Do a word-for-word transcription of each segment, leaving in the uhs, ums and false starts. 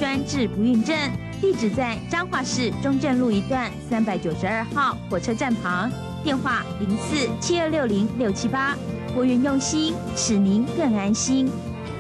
专治不孕症，地址在彰化市中正路一段三百九十二号火车站旁，电话零四七二六零六七八。国人用心，使您更安心。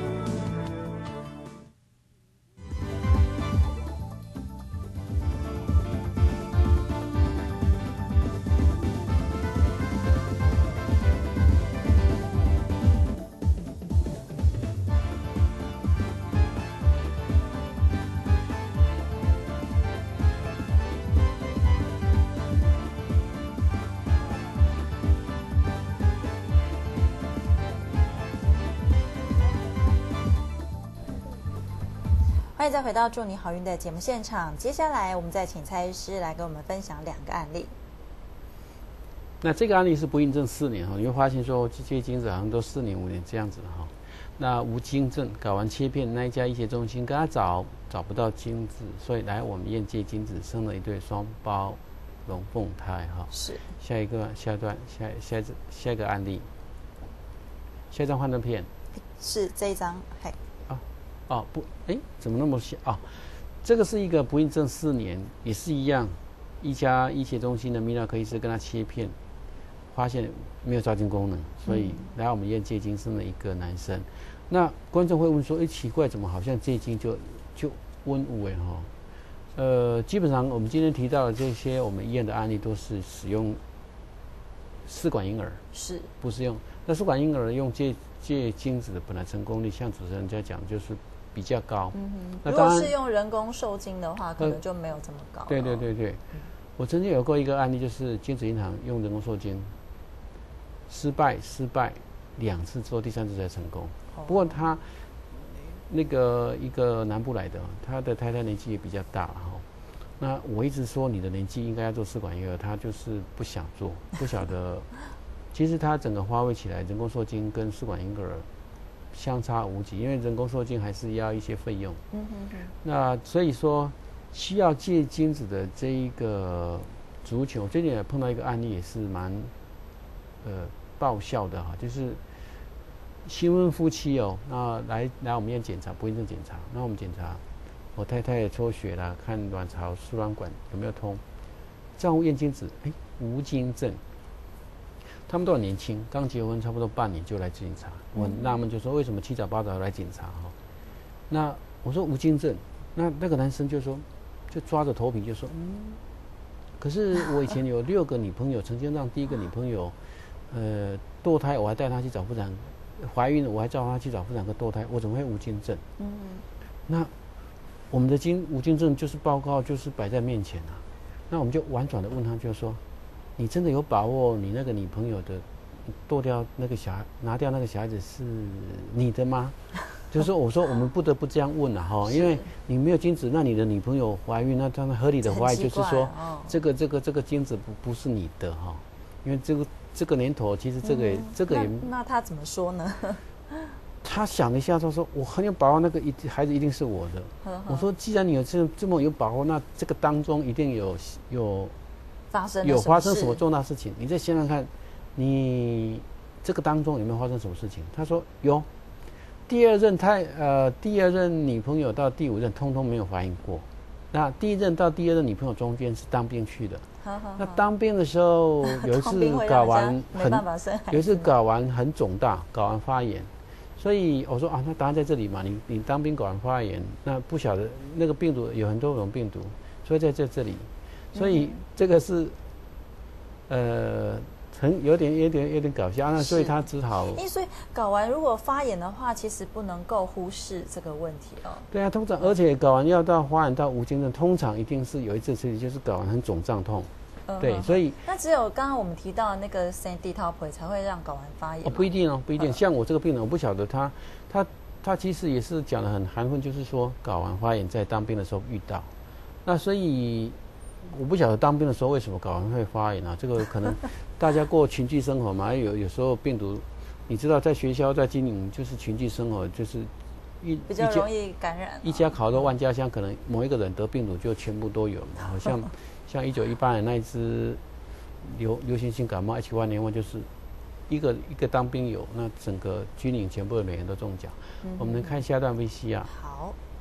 欢迎再回到祝你好运的节目现场。接下来，我们再请蔡医师来跟我们分享两个案例。 那这个案例是不孕症四年哈，你会发现说这些精子好像都四年五年这样子哈。那无精症搞完切片，那一家医学中心跟他找找不到精子，所以来我们验借精子，生了一对双胞龙凤胎哈。 是。下一个下一段下下一下一个案例，下一张幻灯片。 是这一张，嘿。 哦不，哎，怎么那么小啊？这个是一个不孕症四年，也是一样，一家医学中心的泌尿科医师跟他切片，发现没有造精功能，所以来我们验借精生了一个男生。那观众会问说，哎，奇怪，怎么好像借精就就温无哎哈？呃，基本上我们今天提到的这些我们医院的案例都是使用试管婴儿， 是不是用？那试管婴儿用借借精子的本来成功率，像主持人在讲就是比较高。 嗯哼，那如果是用人工受精的话，可能就没有这么高。 对对对对，嗯、我曾经有过一个案例，就是精子银行用人工受精，失败失败两次之后，第三次才成功。哦、不过他那个一个南部来的，他的太太年纪也比较大了哈。那我一直说你的年纪应该要做试管婴儿，他就是不想做，不晓得。其实它整个花卉起来，人工受精跟试管婴儿相差无几，因为人工受精还是要一些费用。嗯哼哼。那所以说，需要借精子的这一个族群，我最近也碰到一个案例，也是蛮呃爆笑的哈，就是新婚夫妻哦，那来来我们院检查不孕症检查，那我们检查，我太太也抽血啦，看卵巢、输卵管有没有通，丈夫验精子，哎，无精症。他们都很年轻，刚结婚差不多半年就来检查，我很纳闷，就说为什么七早八早来检查哈？那我说无精症，那那个男生就说，就抓着头皮就说，嗯，可是我以前有六个女朋友，曾经让第一个女朋友，呃，堕胎，我还带她去找妇产，怀孕了我还叫她去找妇产科堕胎，我怎么会无精症？嗯，那我们的精无精症就是报告就是摆在面前啊，那我们就婉转的问他，就说。你真的有把握你那个女朋友的剁掉那个小孩，拿掉那个小孩子是你的吗？就是说，我说我们不得不这样问了哈，因为你没有精子，那你的女朋友怀孕，那当然合理的怀疑就是说，哦、这个这个这个精子不不是你的哈，因为这个这个年头其实这个、嗯、这个也那，那他怎么说呢？ 他想了一下，他说我很有把握，那个一孩子一定是我的。呵呵我说，既然你有这这么有把握，那这个当中一定有有。 发生有发生什么重大事情？你再想想看，你这个当中有没有发生什么事情？他说有，第二任太呃第二任女朋友到第五任通通没有怀孕过，那第一任到第二任女朋友中间是当兵去的。好好好那当兵的时候有一次睾丸很有一次睾丸很肿大，睾丸发炎，所以我说啊，那答案在这里嘛，你你当兵睾丸发炎，那不晓得那个病毒有很多种病毒，所以在这这里。所以这个是，呃，很有点有点有点搞笑，那所以他只好。 因为所以睾丸如果发炎的话，其实不能够忽视这个问题哦。 对啊，通常而且睾丸要到发炎到无精症，通常一定是有一次事情，就是睾丸很肿胀痛。嗯、对，所以那只有刚刚我们提到的那个 Sandy Top 才会让睾丸发炎。 哦，不一定哦，不一定。像我这个病人，我不晓得他他他其实也是讲得很含混，就是说睾丸发炎在当兵的时候遇到，那所以。我不晓得当兵的时候为什么睾丸会发炎啊？这个可能大家过群聚生活嘛，有有时候病毒，你知道在学校在经营就是群聚生活，就是一比较容易感染、哦。 一家烤肉万家香，可能某一个人得病毒就全部都有嘛。好像像一九一八年那一支流流行性感冒 H 一 N 一，就是一个一个当兵有，那整个军营全部的人员都中奖。嗯、我们能看下段 V C R。 好。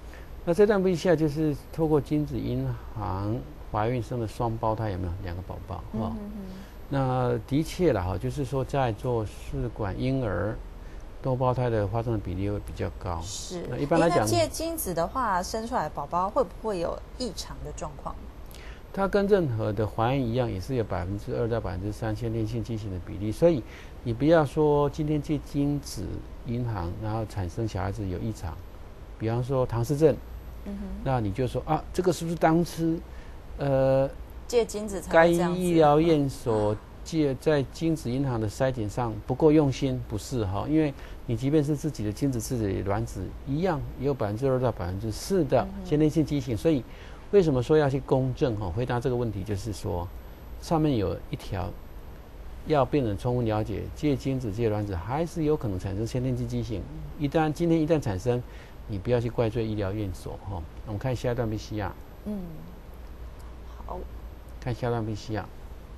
那这段 V C R 就是透过精子银行怀孕生的双胞胎，有没有两个宝宝？哦，嗯、那的确啦，哈，就是说在做试管婴儿多胞胎的发生的比例会比较高。 是。 那一般来讲， 借精子的话，生出来的宝宝会不会有异常的状况？ 它跟任何的怀孕一样，也是有百分之二到百分之三先天性畸形的比例。所以你不要说今天借精子银行，然后产生小孩子有异常，比方说唐氏症。嗯、那你就说啊，这个是不是当初呃借精子该医疗院所借在精子银行的筛检上不够用心？不是哈，因为你即便是自己的精子自己的卵子一样，也有百分之二到百分之四的先天性畸形。所以为什么说要去公证？哈，回答这个问题就是说，上面有一条要病人充分了解，借精子借卵子还是有可能产生先天性畸形。一旦今天一旦产生，你不要去怪罪医疗院所哈。我们看下一段 V C R。嗯， 好， 看下一段 V C R。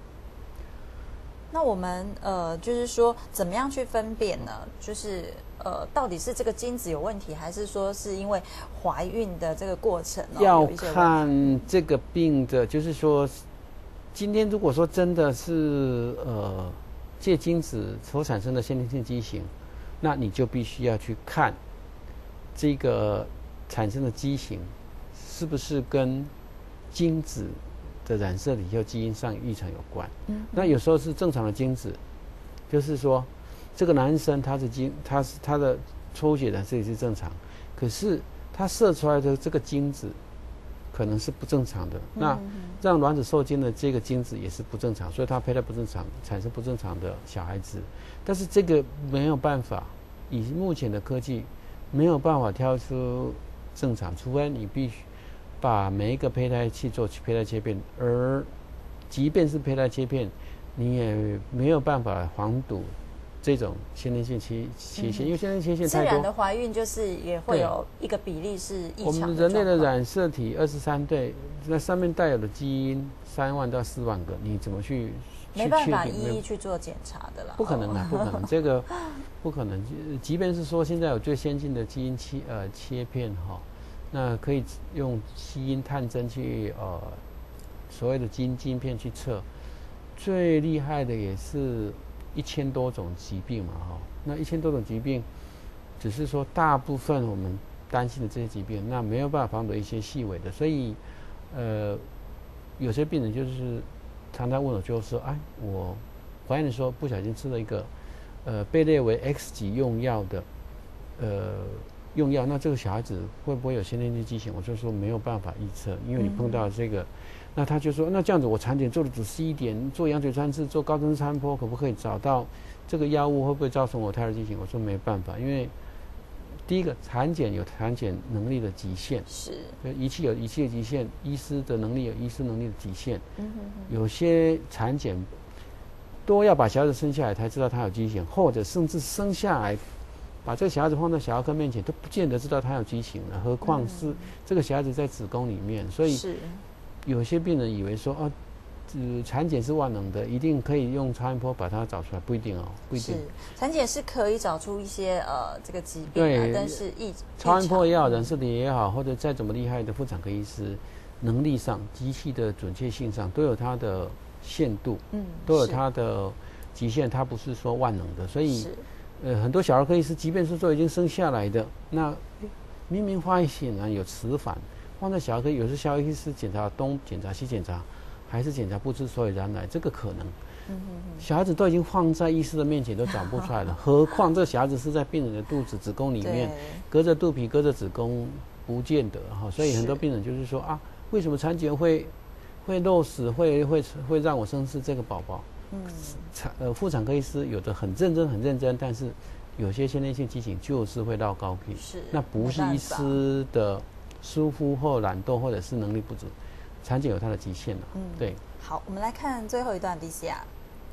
那我们呃，就是说，怎么样去分辨呢？就是呃，到底是这个精子有问题，还是说是因为怀孕的这个过程、哦、 要看这个病的，就是说，今天如果说真的是呃借精子所产生的先天性畸形，那你就必须要去看这个产生的畸形是不是跟精子的染色体或基因上异常有关。嗯，那有时候是正常的精子，就是说这个男生他是精，他是他的抽血染色体是正常，可是他射出来的这个精子可能是不正常的，嗯、那让卵子受精的这个精子也是不正常，所以它胚胎不正常，产生不正常的小孩子。但是这个没有办法，以目前的科技没有办法挑出正常，除非你必须把每一个胚胎去做胚胎切片，而即便是胚胎切片，你也没有办法防堵这种先天性缺缺陷，嗯、因为先天缺陷太多。 自然的怀孕就是也会有一个比例是异常的。 我们人类的染色体二十三对，那上面带有的基因三万到四万个，你怎么去？ 没办法一一去做检查的啦。 不可能啊，不可能，这个不可能。即便是说现在有最先进的基因切呃切片哈，那可以用基因探针去呃所谓的基因晶片去测，最厉害的也是一千多种疾病嘛哈。那一千多种疾病，只是说大部分我们担心的这些疾病，那没有办法防堵一些细微的，所以呃有些病人就是常常问我，就是说，哎，我怀孕的时候不小心吃了一个呃被列为 X 级用药的呃用药，那这个小孩子会不会有先天性畸形？我就说没有办法预测，因为你碰到这个，嗯、那他就说，那这样子我产检做的仔细一点，做羊水穿刺，做高增超音波，可不可以找到这个药物会不会造成我胎儿畸形？我说没办法，因为第一个产检有产检能力的极限， 是仪器有仪器的极限，医师的能力有医师能力的极限。嗯哼哼，有些产检都要把小孩子生下来才知道他有畸形，或者甚至生下来把这个小孩子放在小儿科面前都不见得知道他有畸形了，何况是这个小孩子在子宫里面。所以有些病人以为说，哦，呃，产检是万能的，一定可以用超音波把它找出来，不一定哦，不一定。 是产检是可以找出一些呃这个疾病、啊，对，但是异超音波也好，染色体也好，或者再怎么厉害的妇产科医师，能力上、机器的准确性上都有它的限度，嗯，都有它的极限，它不是说万能的。所以，呃，很多小儿科医师，即便是说已经生下来的，那明明发现啊有迟缓，放在小儿科，有时小儿科医师检查东检查西检查。还是检查不知所以然来，这个可能，嗯、哼哼小孩子都已经放在医师的面前都找不出来了，何况这个小孩子是在病人的肚子、子宫里面，隔着肚皮、隔着子宫，不见得哈。所以很多病人就是说啊，为什么产检会会漏死，会会会让我生是这个宝宝？嗯，产呃妇产科医师有的很认真很认真，但是有些先天性畸形就是会绕高屁， 是那不是医师的疏忽或懒惰，或者是能力不足。产检有它的极限了，嗯，对。 好，我们来看最后一段 V C R。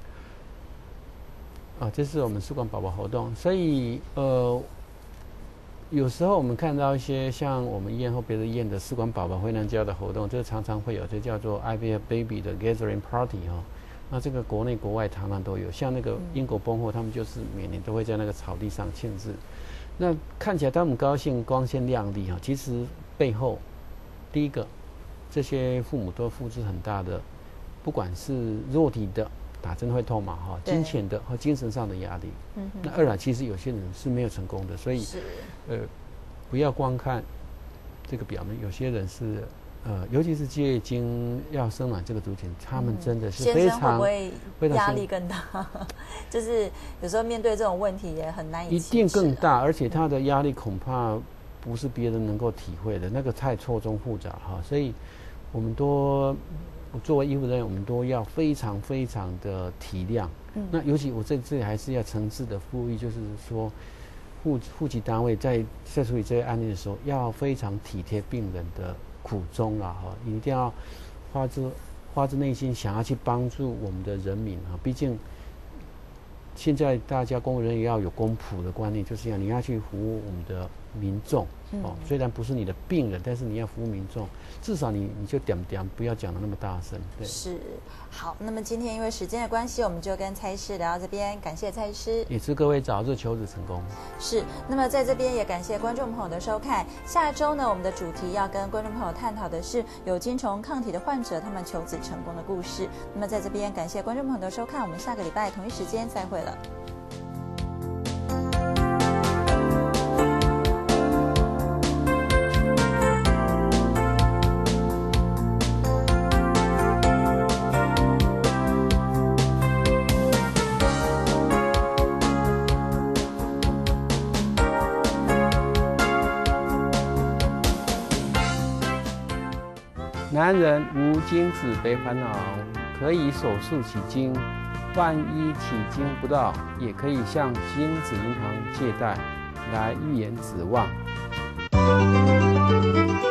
啊，这是我们试管宝宝活动，所以呃，有时候我们看到一些像我们医院或别的医院的试管宝宝回娘家的活动，这常常会有，这叫做 I V F Baby 的 Gathering Party 哈、哦。那这个国内国外常常都有，像那个英国崩后，他们就是每年都会在那个草地上庆祝。那看起来他们高兴、光鲜亮丽哈，其实背后，第一个，这些父母都付出很大的，不管是肉体的打针会痛嘛哈，金钱的和精神上的压力。嗯，那二来其实有些人是没有成功的，所以呃，不要光看这个表面，有些人是。呃，尤其是月经要生卵这个族群，他们真的是非常， 会不会压力更大？就是有时候面对这种问题也很难以、啊。 一定更大，而且他的压力恐怕不是别人能够体会的，那个太错综复杂哈。所以，我们都作为医护人员，我们都要非常非常的体谅。嗯，那尤其我在这里还是要诚挚的呼吁，就是说，户户籍单位在在处理这些案例的时候，要非常体贴病人的苦衷啦哈，一定要发自发自内心想要去帮助我们的人民啊！毕竟现在大家公务人员要有公仆的观念，就是这样，你要去服务我们的民众哦。虽然不是你的病人，但是你要服务民众，至少你你就点点，不要讲得那么大声。对， 是好。那么今天因为时间的关系，我们就跟蔡医师聊到这边，感谢蔡医师， 也祝各位早日求子成功。 是。那么在这边也感谢观众朋友的收看。下周呢，我们的主题要跟观众朋友探讨的是有精虫抗体的患者他们求子成功的故事。那么在这边感谢观众朋友的收看，我们下个礼拜同一时间再会了。 男人无精子别烦恼，可以手术起精，万一起精不到，也可以向精子银行借贷来预言指望。